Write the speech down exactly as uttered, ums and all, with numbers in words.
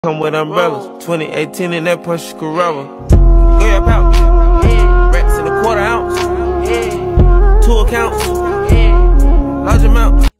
Come with umbrellas, twenty eighteen in that Porsche Carrera. Grab out, racks in a quarter ounce, two accounts, large amount.